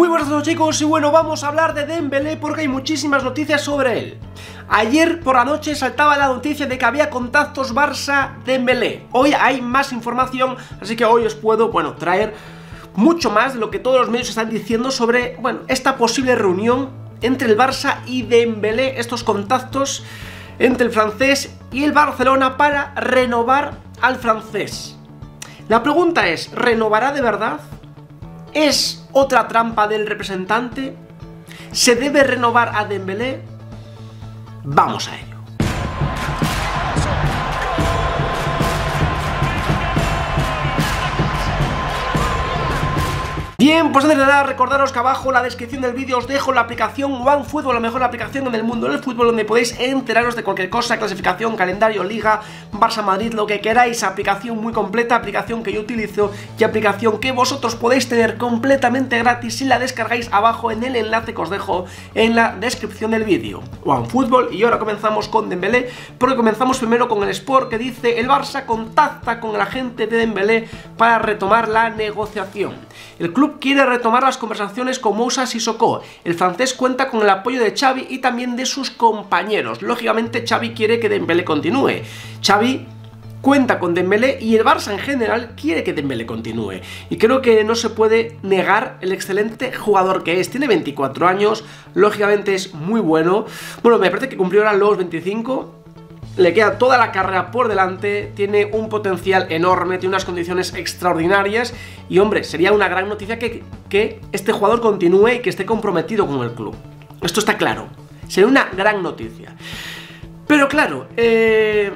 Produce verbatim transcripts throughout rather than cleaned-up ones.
Muy buenas a todos, chicos, y bueno, vamos a hablar de Dembélé porque hay muchísimas noticias sobre él. Ayer por la noche saltaba la noticia de que había contactos Barça-Dembélé. Hoy hay más información, así que hoy os puedo, bueno, traer mucho más de lo que todos los medios están diciendo sobre, bueno, esta posible reunión entre el Barça y Dembélé, estos contactos entre el francés y el Barcelona para renovar al francés. La pregunta es, ¿renovará de verdad? ¿Es otra trampa del representante? ¿Se debe renovar a Dembélé? Vamos a ello. Bien, pues antes de nada, recordaros que abajo en la descripción del vídeo os dejo la aplicación OneFootball, la mejor aplicación en el mundo del fútbol, donde podéis enteraros de cualquier cosa, clasificación, calendario, liga, Barça, Madrid, lo que queráis. Aplicación muy completa, aplicación que yo utilizo y aplicación que vosotros podéis tener completamente gratis si la descargáis abajo en el enlace que os dejo en la descripción del vídeo. OneFootball. Y ahora comenzamos con Dembélé, porque comenzamos primero con el Sport, que dice: el Barça contacta con el agente de Dembélé para retomar la negociación. El club quiere retomar las conversaciones con Moussa Sissoko. El francés cuenta con el apoyo de Xavi y también de sus compañeros. Lógicamente Xavi quiere que Dembélé continúe. Xavi cuenta con Dembélé y el Barça en general quiere que Dembélé continúe. Y creo que no se puede negar el excelente jugador que es. Tiene veinticuatro años, lógicamente es muy bueno. Bueno, me parece que cumplió ahora los veinticinco. Le queda toda la carrera por delante, tiene un potencial enorme, tiene unas condiciones extraordinarias y, hombre, sería una gran noticia que, que este jugador continúe y que esté comprometido con el club. Esto está claro, sería una gran noticia. Pero claro, eh,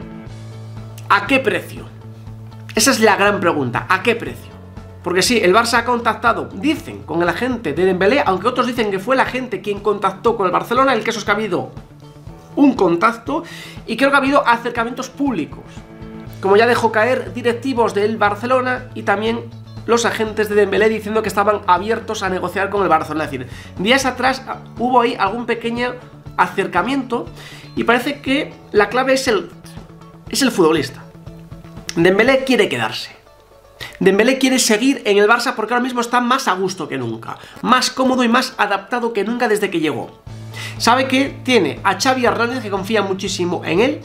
¿a qué precio? Esa es la gran pregunta, ¿a qué precio? Porque sí, el Barça ha contactado, dicen, con el agente de Dembélé, aunque otros dicen que fue el agente quien contactó con el Barcelona. El caso es que ha habido un contacto y creo que ha habido acercamientos públicos, como ya dejó caer directivos del Barcelona y también los agentes de Dembélé, diciendo que estaban abiertos a negociar con el Barcelona. Es decir, días atrás hubo ahí algún pequeño acercamiento y parece que la clave es el, es el futbolista. Dembélé quiere quedarse. Dembélé quiere seguir en el Barça porque ahora mismo está más a gusto que nunca, más cómodo y más adaptado que nunca desde que llegó. Sabe que tiene a Xavi Hernández, que confía muchísimo en él,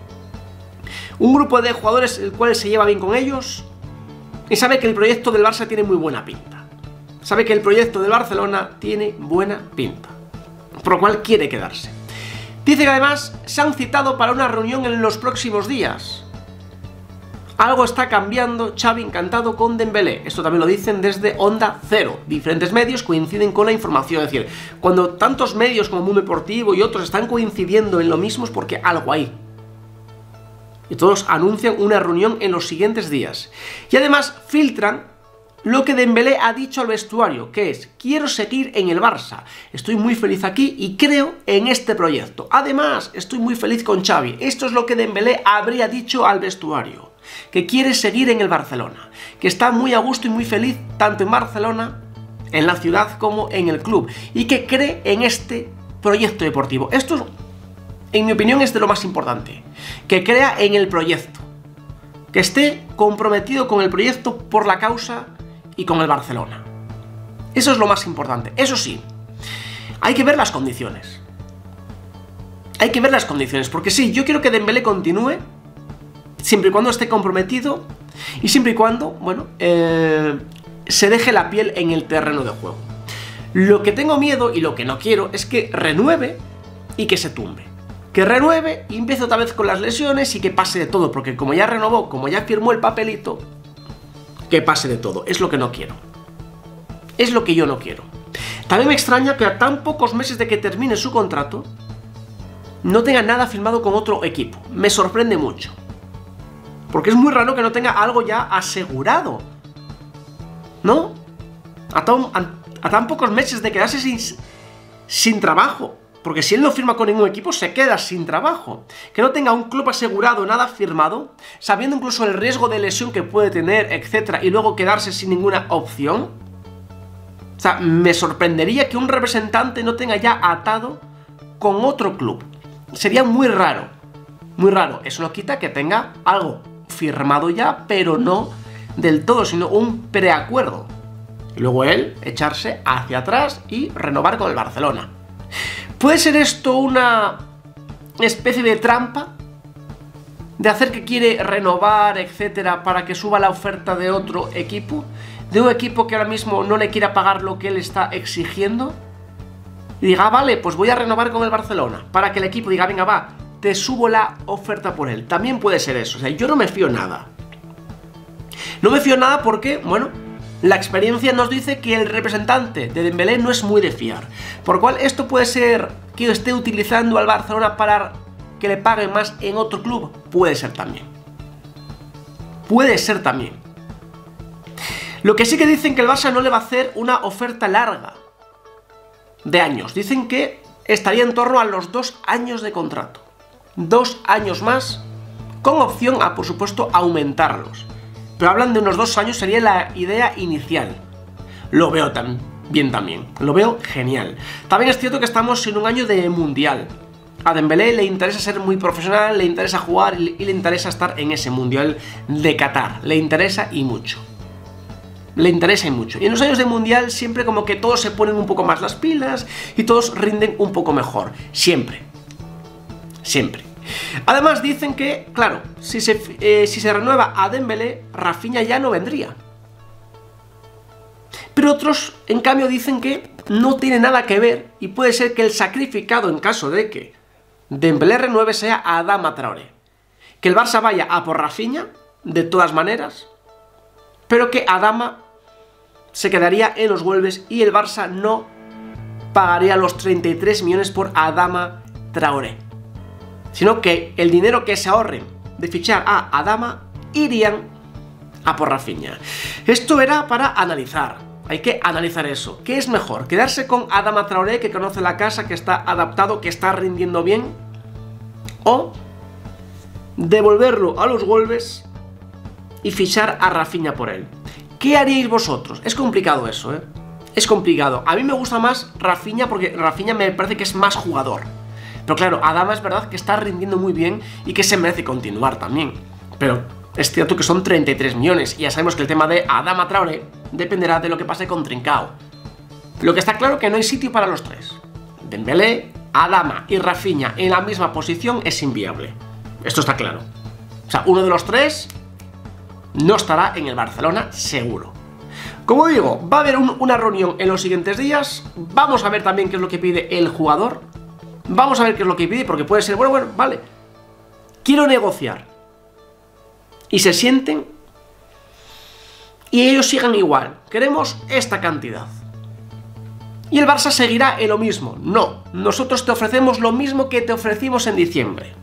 un grupo de jugadores el cual se lleva bien con ellos, y sabe que el proyecto del Barça tiene muy buena pinta. Sabe que el proyecto del Barcelona tiene buena pinta, por lo cual quiere quedarse. Dice que además se han citado para una reunión en los próximos días. Algo está cambiando, Xavi encantado con Dembélé. Esto también lo dicen desde Onda Cero. Diferentes medios coinciden con la información. Es decir, cuando tantos medios como Mundo Deportivo y otros están coincidiendo en lo mismo es porque algo hay. Y todos anuncian una reunión en los siguientes días. Y además filtran lo que Dembélé ha dicho al vestuario, que es: quiero seguir en el Barça, estoy muy feliz aquí y creo en este proyecto. Además, estoy muy feliz con Xavi. Esto es lo que Dembélé habría dicho al vestuario, que quiere seguir en el Barcelona, que está muy a gusto y muy feliz tanto en Barcelona, en la ciudad, como en el club, y que cree en este proyecto deportivo. Esto, en mi opinión, es de lo más importante, que crea en el proyecto, que esté comprometido con el proyecto por la causa y con el Barcelona. Eso es lo más importante. Eso sí, hay que ver las condiciones. Hay que ver las condiciones, porque sí, yo quiero que Dembélé continúe, siempre y cuando esté comprometido y siempre y cuando, bueno, eh, se deje la piel en el terreno de juego. Lo que tengo miedo y lo que no quiero es que renueve y que se tumbe. Que renueve y empiece otra vez con las lesiones y que pase de todo, porque como ya renovó, como ya firmó el papelito, que pase de todo. Es lo que no quiero. Es lo que yo no quiero. También me extraña que a tan pocos meses de que termine su contrato no tenga nada firmado con otro equipo. Me sorprende mucho. Porque es muy raro que no tenga algo ya asegurado, ¿no? A tan, a, a tan pocos meses de quedarse sin, sin trabajo. Porque si él no firma con ningún equipo, se queda sin trabajo. Que no tenga un club asegurado, nada firmado, sabiendo incluso el riesgo de lesión que puede tener, etcétera, y luego quedarse sin ninguna opción. O sea, me sorprendería que un representante no tenga ya atado con otro club. Sería muy raro. Muy raro. Eso no quita que tenga algo firmado ya, pero no del todo, sino un preacuerdo. Y luego él echarse hacia atrás y renovar con el Barcelona. ¿Puede ser esto una especie de trampa? De hacer que quiere renovar, etcétera, para que suba la oferta de otro equipo, de un equipo que ahora mismo no le quiera pagar lo que él está exigiendo, y diga, ah, vale, pues voy a renovar con el Barcelona, para que el equipo diga, venga, va, te subo la oferta por él. También puede ser eso, o sea, yo no me fío nada. No me fío nada porque, bueno, la experiencia nos dice que el representante de Dembélé no es muy de fiar, por lo cual esto puede ser que esté utilizando al Barcelona para que le paguen más en otro club. Puede ser también. Puede ser también. Lo que sí que dicen que el Barça no le va a hacer una oferta larga de años. Dicen que estaría en torno a los dos años de contrato. Dos años más, con opción a, por supuesto, aumentarlos. Pero hablan de unos dos años, sería la idea inicial. Lo veo tan bien también. Lo veo genial. También es cierto que estamos en un año de mundial. A Dembélé le interesa ser muy profesional, le interesa jugar y le interesa estar en ese mundial de Qatar. Le interesa y mucho. Le interesa y mucho. Y en los años de mundial siempre como que todos se ponen un poco más las pilas y todos rinden un poco mejor. Siempre. Siempre. Además dicen que, claro, si se, eh, si se renueva a Dembélé, Rafinha ya no vendría. Pero otros, en cambio, dicen que no tiene nada que ver y puede ser que el sacrificado en caso de que Dembélé renueve sea Adama Traoré. Que el Barça vaya a por Rafinha, de todas maneras, pero que Adama se quedaría en los Wolves y el Barça no pagaría los treinta y tres millones por Adama Traoré. Sino que el dinero que se ahorren de fichar a Adama irían a por Rafinha. Esto era para analizar. Hay que analizar eso. ¿Qué es mejor? ¿Quedarse con Adama Traoré, que conoce la casa, que está adaptado, que está rindiendo bien? ¿O devolverlo a los Wolves y fichar a Rafinha por él? ¿Qué haríais vosotros? Es complicado eso, ¿eh? Es complicado. A mí me gusta más Rafinha porque Rafinha me parece que es más jugador. Pero claro, Adama es verdad que está rindiendo muy bien y que se merece continuar también. Pero es cierto que son treinta y tres millones y ya sabemos que el tema de Adama Traoré dependerá de lo que pase con Trincao. Lo que está claro que no hay sitio para los tres. Dembélé, Adama y Rafinha en la misma posición es inviable. Esto está claro. O sea, uno de los tres no estará en el Barcelona seguro. Como digo, va a haber un, una reunión en los siguientes días. Vamos a ver también qué es lo que pide el jugador. Vamos a ver qué es lo que pide, porque puede ser, bueno, bueno, vale, quiero negociar. Y se sienten y ellos sigan igual. Queremos esta cantidad. Y el Barça seguirá en lo mismo. No, nosotros te ofrecemos lo mismo que te ofrecimos en diciembre.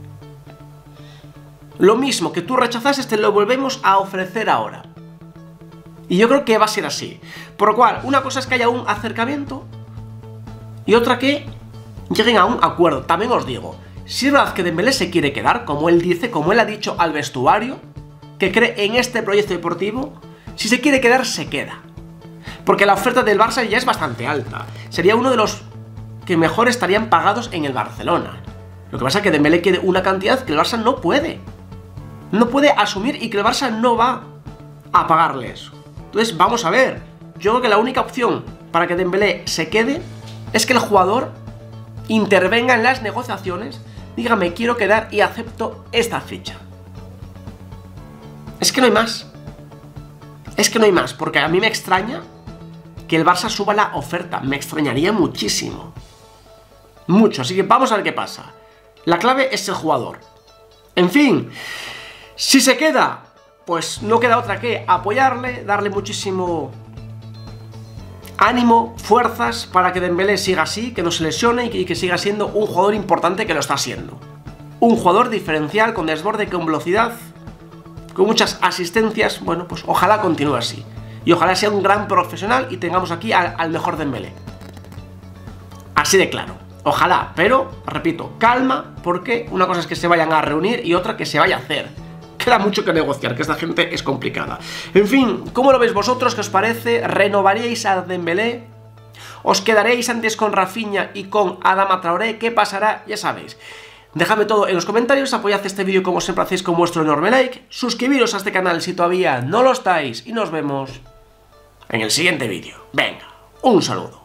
Lo mismo que tú rechazaste te lo volvemos a ofrecer ahora. Y yo creo que va a ser así. Por lo cual, una cosa es que haya un acercamiento y otra que lleguen a un acuerdo. También os digo, si es verdad que Dembélé se quiere quedar, como él dice, como él ha dicho al vestuario, que cree en este proyecto deportivo, si se quiere quedar, se queda. Porque la oferta del Barça ya es bastante alta. Sería uno de los que mejor estarían pagados en el Barcelona. Lo que pasa es que Dembélé quiere una cantidad que el Barça no puede. No puede asumir y que el Barça no va a pagarle eso. Entonces, vamos a ver. Yo creo que la única opción para que Dembélé se quede es que el jugador intervenga en las negociaciones, diga me quiero quedar y acepto esta ficha. Es que no hay más. Es que no hay más, porque a mí me extraña que el Barça suba la oferta. Me extrañaría muchísimo. Mucho, así que vamos a ver qué pasa. La clave es el jugador. En fin, si se queda, pues no queda otra que apoyarle, darle muchísimo ánimo, fuerzas para que Dembélé siga así, que no se lesione y que, y que siga siendo un jugador importante, que lo está siendo. Un jugador diferencial, con desborde, con velocidad, con muchas asistencias. Bueno, pues ojalá continúe así. Y ojalá sea un gran profesional y tengamos aquí al, al mejor Dembélé. Así de claro. Ojalá, pero, repito, calma, porque una cosa es que se vayan a reunir y otra que se vaya a hacer. Queda mucho que negociar, que esta gente es complicada. En fin, ¿cómo lo veis vosotros? ¿Qué os parece? ¿Renovaríais a Dembélé? ¿Os quedaréis antes con Rafinha y con Adama Traoré? ¿Qué pasará? Ya sabéis. Dejadme todo en los comentarios, apoyad este vídeo como siempre hacéis con vuestro enorme like, suscribiros a este canal si todavía no lo estáis y nos vemos en el siguiente vídeo. Venga, un saludo.